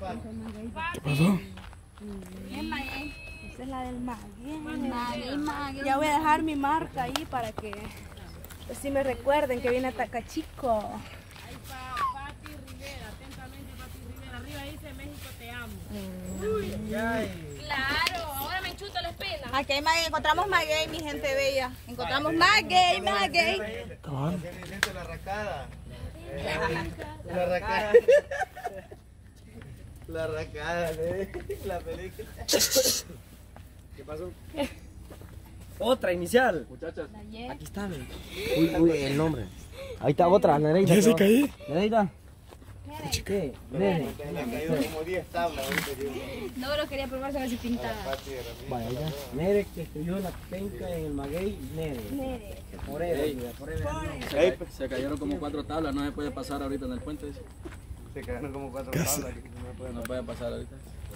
¿Qué pasó? Esa es la del Maguey. Ya voy a dejar mi marca ahí para que así me recuerden que viene a Tacachico. Ahí está Pati Rivera, atentamente Pati Rivera. Arriba dice México te amo. Claro, ahora me enchuto la espina. Aquí hay Maguey, encontramos Maguey, mi gente bella. Encontramos Maguey. Cabal. La racada. La racada. La racada, la película. ¿Qué pasó? Otra inicial. Muchachas. Aquí está, uy, el nombre. Ahí está otra, Nereida. Jessica ahí. Nereida. ¿Qué? Nene. Le han caído como 10 tablas. No lo quería probar, a ver si pintaba. Vaya, ya. Nere que escribió la penca en el maguey. Nere. Por él. Se cayeron como 4 tablas, no se puede pasar ahorita en el puente. Dice. Se cayeron como 4 Casi. tablas. No puede pasar ahorita.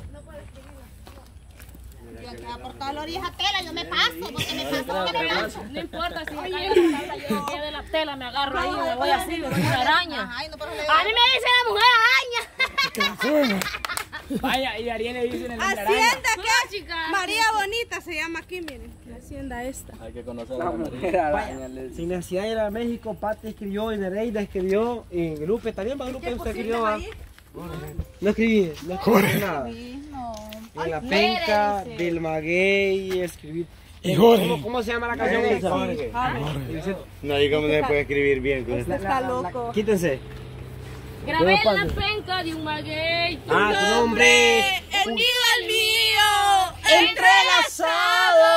Yo que aportado la orilla tela, yo me paso, porque me paso. No importa si me cae la tabla, yo de la tela me agarro ahí, me voy así, me voy a araña. Ay, no, pero A mí me dice la mujer araña. ¿Qué pasó? Vaya, y Ariel le dicen el Hacienda que chica. María Bonita se llama aquí, miren. La hacienda esta. Hay que conocer a la María. Sin necesidad de ir a México, Pati escribió y Nereida escribió. Y Lupe también, va Lupe, usted escribió. No escribí nada. En la penca del maguey escribí. Y Jorge. ¿Cómo se llama la canción esa? Jorge. No, y cómo se puede escribir bien con Este está loco. Quítense. Grabé en la penca de un maguey. Tu nombre Unido al mío, entrelazado.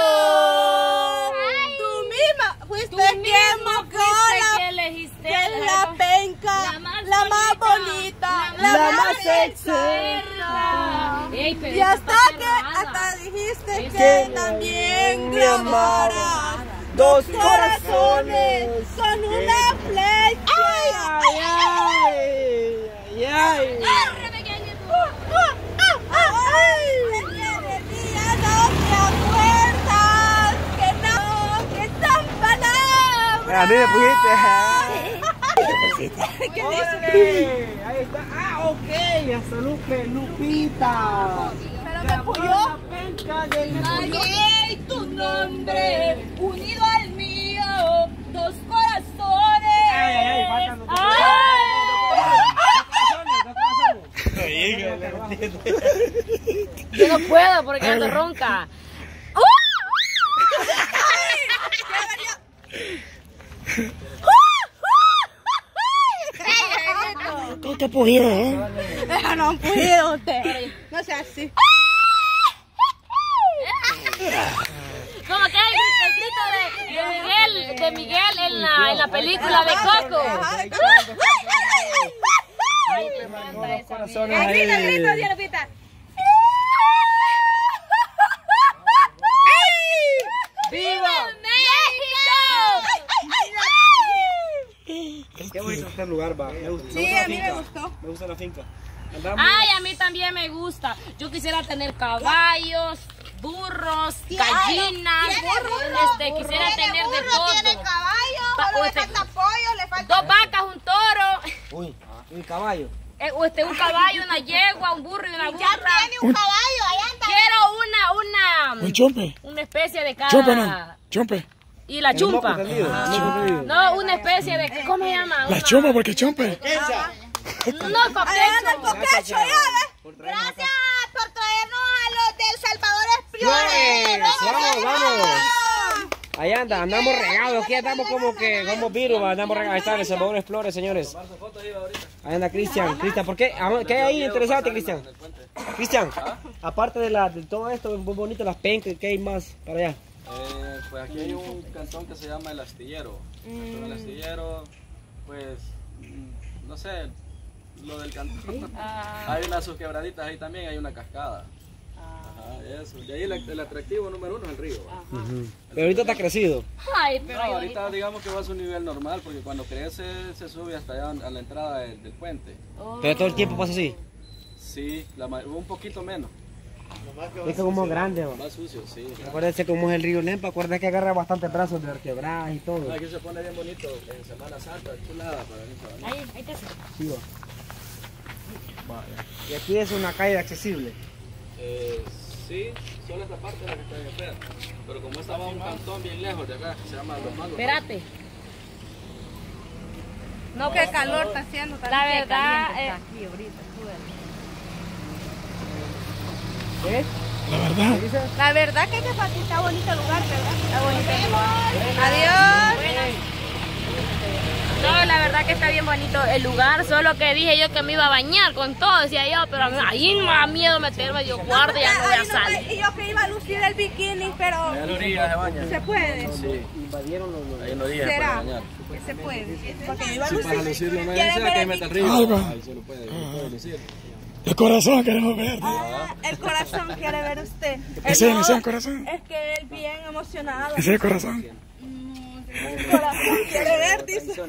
Tú misma fuiste quien marcó elegiste la penca, la más bonita, la más externa. Y hasta dijiste que también me amaras. dos Corazones con una flecha. Ay. A mí me pusiste. Ahí está. Ah, ok. Hasta Lupita. Pero me apoyó. Maguey, tu nombre, unido al mío, dos corazones. Faltan dos Yo no puedo porque ando ronca. ¿Cómo te ha podido, No puedo usted. No sea así. Como que el grito de Miguel en la película de Coco. Grito, Dios Lupita. ¡Viva México! Qué bonito este lugar, va. Me gusta. Sí, a mí me gustó. Me gusta la finca. Andamos. Ay, a mí también me gusta. Yo quisiera tener caballos, burros, gallinas. Quisiera tener de todo. Tiene caballo, solo le falta pollo, le falta... 2 vacas, un toro. Uy, un caballo. Un caballo, una yegua, un burro y una burra. Ya tiene un caballo, allá anda. Quiero Un chompe. una especie de Chompe, no. cada... Chompe. Y la chumpa. No, No, una especie de... ¿Cómo se llama? La chompa, porque chompe. No, Allá anda el coquecho. coquecho, ya ves. Gracias por traernos a los del Salvador Explorers. Vamos. Ahí anda, andamos regados, aquí andamos como virus, andamos regados. Ahí está, el Salvador Explore, señores. Ahí anda Cristian. ¿Por qué? ¿Qué hay ahí interesante, Cristian? Cristian, aparte de todo esto, muy bonito, las pencas, ¿qué hay más para allá? Pues aquí hay un cantón que se llama El Astillero. El Astillero, pues, no sé, lo del cantón. Hay unas sus quebraditas ahí también, hay una cascada. Ajá, eso. Y ahí el atractivo número 1 es el río. Pero ahorita está crecido. Ay, No, pero ahorita digamos que va a su nivel normal, porque cuando crece se sube hasta allá a la entrada del puente. Pero todo el tiempo pasa así. Sí, un poquito menos. Es como grande, va. Más sucio, sí. Acuérdense cómo es el río Lempa, acuérdense que agarra bastantes brazos de vertebrados y todo. Aquí se pone bien bonito en Semana Santa, chulada para mí. ahí te... Sí, va. Y aquí es una calle accesible. Sí, solo esta parte es la que está bien fea. Pero como estaba un cantón bien lejos de acá, se llama Los Mangos. Espérate. No, que calor está haciendo. La verdad, Aquí ahorita, ¿Qué? La verdad. ¿Qué dice? la verdad que está bonito el lugar, ¿verdad? Está bonito el lugar. Adiós. no, la verdad que está bien bonito el lugar, solo que dije yo que me iba a bañar con todo, decía yo, pero ahí me da miedo meterme, yo guardo y ya no voy a salir. Y yo que iba a lucir el bikini, pero Allá en la orilla se baña. se puede. Sí, Invadieron los... ahí en la orilla se puede ¿Será? bañar. Que se puede. Porque yo iba a Sí, para lucir. lucirlo no ¿Quieren es ver que el meta el bikini? Ahí río. va. Ahí se lo puede lucir. El corazón queremos ver. El corazón quiere ver usted. Ese no, es el corazón. Es que él bien emocionado. Ese es el corazón. El corazón quiere ver, dice.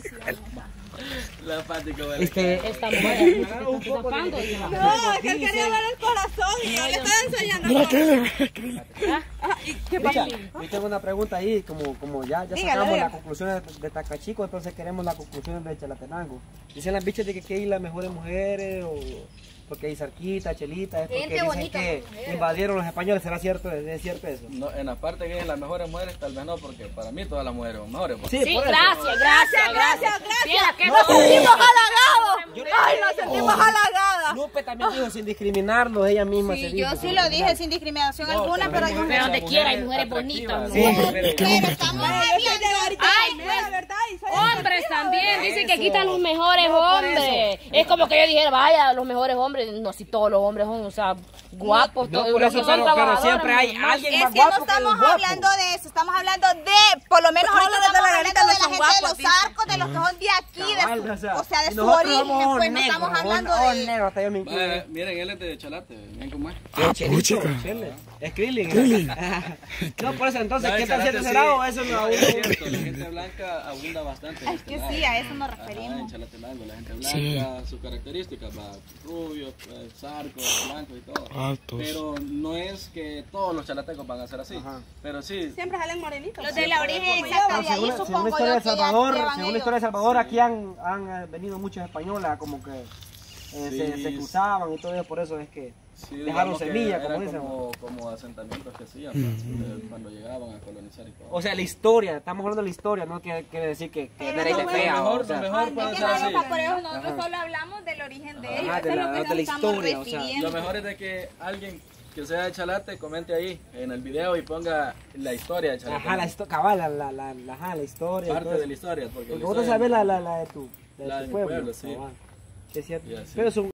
La pática, Esta mujer está tapando, hija. No, es que él quería ver el corazón y yo le estaba enseñando. Mira que ¿Qué pasa? Yo tengo una pregunta ahí, como ya Dígalo, sacamos dígalo. las conclusiones de Tacachico, entonces queremos las conclusiones de Chalatenango. Dicen las bichas de que aquí hay las mejores mujeres, o porque hay Zarquita, Chelita, es porque Gente dicen bonita, que mujeres. invadieron los españoles. ¿Será cierto? ¿Es cierto eso? No, en la parte que es las mejores mujeres, tal vez no, porque para mí todas las mujeres son mejores. Pues. Sí, por eso. gracias. Mira, que Nos sentimos halagados. Ay, nos sentimos halagadas. Lupe también dijo sin discriminarlos, ella misma se Sí, dijo. yo sí lo dije sin discriminación alguna, pero yo... Pero donde quiera hay mujeres bonitas. Sí, hombre, es que hombre estamos también. Ay, pues, ¿verdad? Y soy hombres también, dicen que aquí están los mejores hombres. Es como que yo dijera, vaya, los mejores hombres. No, si todos los hombres son, o sea, guapos, No, todos por los eso, que son pero trabajadores. siempre hay normal. alguien Es más que no guapo que el estamos guapo. hablando de eso, estamos hablando de, por lo menos Todos ahorita los de la estamos garita hablando no de la son gente guapos, de los dicen. arcos, de los que son de aquí, Cabal, de su, o sea, de y su nosotros origen, somos pues no negros, estamos hablando ojos de... negros, hasta yo me incluyo. Vaya, miren, él es de Chalate, miren cómo es. Puchica. Es Krillin. Krillin. No, por eso entonces, No, ¿qué en tal Chalate cierto sí. será o eso no? No, es cierto, la gente blanca abunda bastante. en Es este que lado. sí, a eso nos Ajá, referimos. en Chalatenango, la gente Sí. blanca, sus características, va, rubios, zarcos, blancos y todo. Altos. Pero no es que todos los chalatecos van a ser así. Ajá. Pero sí, Siempre salen morenitos. Los de la origen exacta de ahí, Según la supongo historia yo de que ya Salvador, llevan según la ellos. historia de Salvador, aquí han venido muchos españoles, como que se cruzaban y todo eso, por eso es que sí, dejaron digamos que semilla, como eran dicen. como asentamientos que hacían pues, cuando llegaban a colonizar y todo. O sea, la historia, estamos hablando de la historia, no quiere decir que Pero derecha no, fea. mejor, o sea, mejor Es puede que ser no, así. no, por eso nosotros solo hablamos del origen de ellos, Ajá, eso de es la- lo que de nos la estamos historia, o sea, refiriendo. Lo mejor es de que alguien que sea de Chalate comente ahí en el video y ponga la historia de Chalate. Ajá, cabal, la historia. y todo Parte eso. de la historia. Porque Porque la vos historia- sabés la de tu La de mi pueblo. pueblo, sí. cabal. Sí, es cierto. Y así. Pero es un